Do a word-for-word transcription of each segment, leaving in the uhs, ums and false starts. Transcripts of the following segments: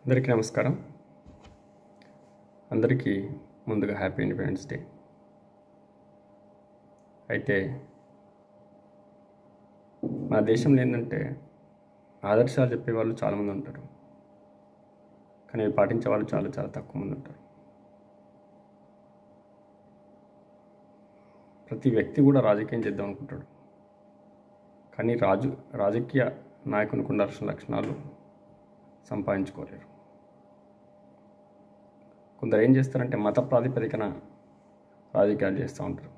అందరికీ నమస్కారం. అందరికీ ముందుగా హ్యాపీ ఇండిపెండెన్స్ డే. అయితే మన దేశంలో ఏంటంటే ఆదర్శాలు చెప్పేవాళ్ళు చాలామంది ఉంటారు, కానీ అవి పాటించే వాళ్ళు చాలా చాలా తక్కువ మంది ఉంటారు. ప్రతి వ్యక్తి కూడా రాజకీయం చేద్దాం అనుకుంటాడు, కానీ రాజు రాజకీయ నాయకునికి ఉండాల్సిన లక్షణాలు సంపాదించుకోలేరు. కొందరు ఏం చేస్తారంటే మత ప్రాతిపదికన రాజకీయాలు చేస్తూ ఉంటారు.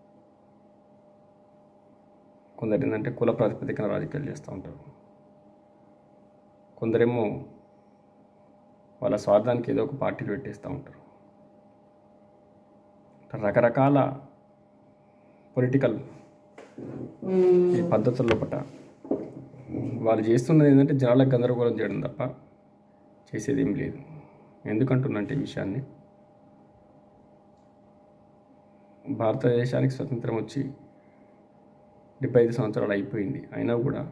కొందరు ఏంటంటే కుల ప్రాతిపదికన రాజకీయాలు చేస్తూ ఉంటారు. కొందరేమో వాళ్ళ స్వార్థానికి ఏదో ఒక పార్టీలు పెట్టేస్తూ ఉంటారు. రకరకాల పొలిటికల్ ఈ పద్ధతుల లోపల వాళ్ళు చేస్తున్నది ఏంటంటే జనాలకు గందరగోళం చేయడం తప్ప చేసేది ఏం లేదు. ఎందుకంటున్నంటే ఈ విషయాన్ని, భారతదేశానికి స్వతంత్రం వచ్చి డెబ్బై ఐదు సంవత్సరాలు అయిపోయింది. అయినా కూడా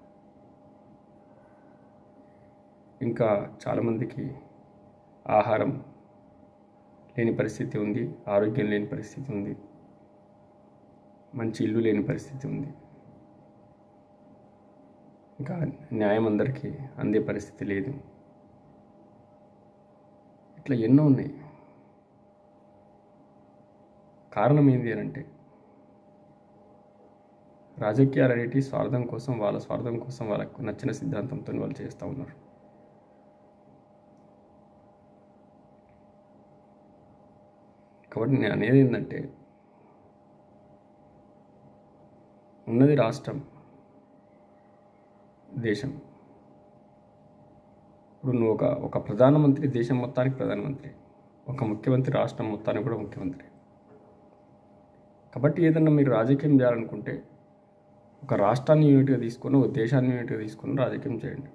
ఇంకా చాలామందికి ఆహారం లేని పరిస్థితి ఉంది, ఆరోగ్యం లేని పరిస్థితి ఉంది, మంచి ఇల్లు లేని పరిస్థితి ఉంది, ఇంకా న్యాయం అందరికీ అందే పరిస్థితి లేదు. ఇట్లా ఎన్నో ఉన్నాయి. కారణం ఏంటి అని అంటే రాజకీయాలు అనేటి స్వార్థం కోసం, వాళ్ళ స్వార్థం కోసం, వాళ్ళకు నచ్చిన సిద్ధాంతంతో వాళ్ళు చేస్తూ ఉన్నారు. కాబట్టి నేను అనేది ఏంటంటే ఉన్నది రాష్ట్రం, దేశం. ఇప్పుడు నువ్వు ఒక ఒక ప్రధానమంత్రి దేశం మొత్తానికి ప్రధానమంత్రి, ఒక ముఖ్యమంత్రి రాష్ట్రం మొత్తానికి కూడా ముఖ్యమంత్రి. కాబట్టి ఏదన్నా మీరు రాజకీయం చేయాలనుకుంటే ఒక రాష్ట్రాన్ని యూనిట్గా తీసుకొని, ఒక దేశాన్ని యూనిట్గా తీసుకొని రాజకీయం చేయండి.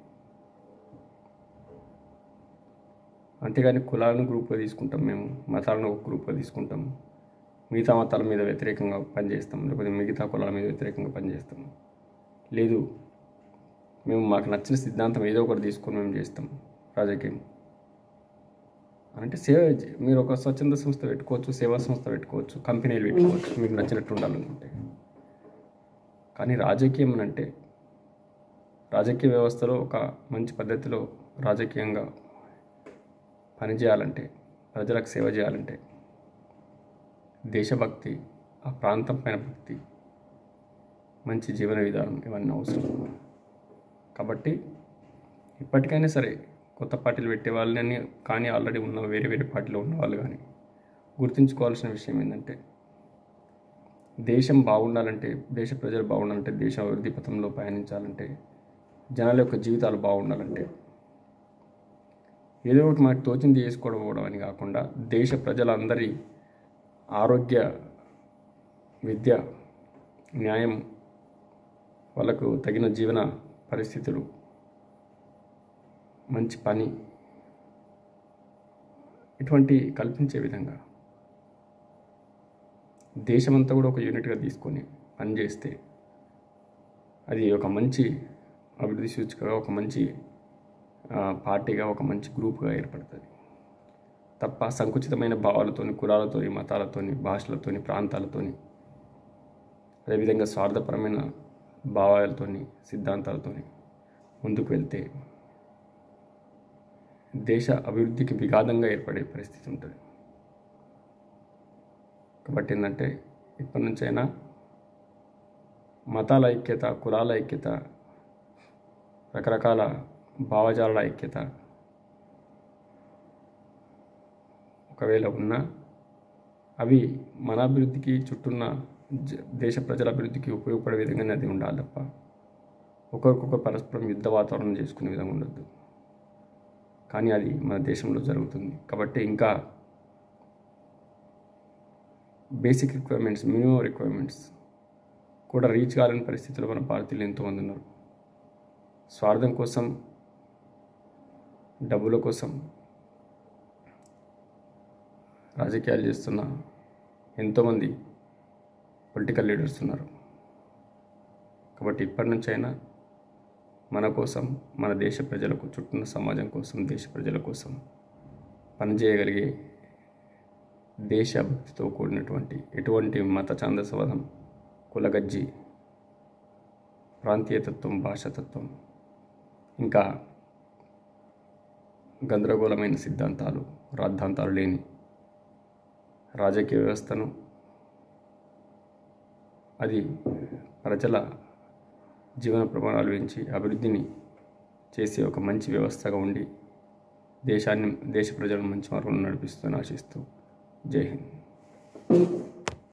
అంతేగాని కులాలను గ్రూప్గా తీసుకుంటాం, మేము మతాలను ఒక గ్రూప్గా తీసుకుంటాం, మిగతా మతాల మీద వ్యతిరేకంగా పనిచేస్తాం, లేకపోతే మిగతా కులాల మీద వ్యతిరేకంగా పనిచేస్తాం, లేదు మేము మాకు నచ్చిన సిద్ధాంతం ఏదో ఒకటి తీసుకొని మేము చేస్తాం రాజకీయం అంటే. సేవ మీరు ఒక స్వచ్ఛంద సంస్థ పెట్టుకోవచ్చు, సేవా సంస్థ పెట్టుకోవచ్చు, కంపెనీలు పెట్టుకోవచ్చు, మీకు నచ్చినట్టు ఉండాలనుకుంటే. కానీ రాజకీయం అంటే రాజకీయ వ్యవస్థలో ఒక మంచి పద్ధతిలో రాజకీయంగా పనిచేయాలంటే, ప్రజలకు సేవ చేయాలంటే దేశభక్తి, ఆ ప్రాంతం పైన భక్తి, మంచి జీవన విధానం ఇవన్నీ అవసరం. కాబట్టి ఇప్పటికైనా సరే కొత్త పార్టీలు పెట్టే వాళ్ళని కానీ, ఆల్రెడీ ఉన్న వేరే వేరే పార్టీలో ఉన్న వాళ్ళు కానీ గుర్తుంచుకోవాల్సిన విషయం ఏంటంటే, దేశం బాగుండాలంటే, దేశ ప్రజలు బాగుండాలంటే, దేశం అభివృద్ధి పథంలో పయనించాలంటే, జనాల యొక్క జీవితాలు బాగుండాలంటే ఏదో ఒకటి మనకు తోచింది చేసుకోవడం పోవడం అని కాకుండా, దేశ ప్రజలందరి ఆరోగ్య, విద్య, న్యాయం, వాళ్ళకు తగిన జీవన పరిస్థితులు, మంచి పని, ఇటువంటి కల్పించే విధంగా దేశమంతా కూడా ఒక యూనిట్గా తీసుకొని పనిచేస్తే అది ఒక మంచి అభివృద్ధి సూచికగా, ఒక మంచి పార్టీగా, ఒక మంచి గ్రూప్గా ఏర్పడుతుంది తప్ప సంకుచితమైన భావాలతోని, కులాలతోని, మతాలతోని, భాషలతోని, ప్రాంతాలతోని, అదేవిధంగా స్వార్థపరమైన భావాలతోని, సిద్ధాంతాలతోని ముందుకు వెళ్తే దేశ అభివృద్ధికి విఘాతంగా ఏర్పడే పరిస్థితి ఉంటుంది. కాబట్టి ఏంటంటే ఇప్పటి నుంచైనా మతాల ఐక్యత, కులాల ఐక్యత, రకరకాల భావజాలాల ఐక్యత ఒకవేళ ఉన్నా అవి మన అభివృద్ధికి, చుట్టూన్న దేశ ప్రజల అభివృద్ధికి ఉపయోగపడే విధంగానే అది ఉండాలి తప్ప ఒకరికొకరు పరస్పరం యుద్ధ వాతావరణం చేసుకునే విధంగా ఉండద్దు. కానీ అది మన దేశంలో జరుగుతుంది. కాబట్టి ఇంకా బేసిక్ రిక్వైర్మెంట్స్, మినిమం రిక్వైర్మెంట్స్ కూడా రీచ్ కాలేని పరిస్థితుల్లో మన భారతీయులు ఎంతోమంది ఉన్నారు. స్వార్థం కోసం, డబ్బుల కోసం రాజకీయాలు చేస్తున్న ఎంతోమంది పొలిటికల్ లీడర్స్ ఉన్నారు. కాబట్టి ఇప్పటి నుంచైనా మన కోసం, మన దేశ ప్రజలకు, చుట్టూన్న సమాజం కోసం, దేశ ప్రజల కోసం పనిచేయగలిగే దేశభక్తితో కూడినటువంటి ఎటువంటి మత ఛాందసవాదం, కులగజ్జి, ప్రాంతీయతత్వం, భాషాతత్వం, ఇంకా గందరగోళమైన సిద్ధాంతాలు, రాద్ధాంతాలు లేని రాజకీయ వ్యవస్థను, అది ప్రజల జీవన ప్రమాణాలు పెంచి అభివృద్ధిని చేసే ఒక మంచి వ్యవస్థగా ఉండి దేశాన్ని, దేశ ప్రజలను మంచి మార్గంలో నడిపిస్తూ ఆశిస్తూ జై హింద్.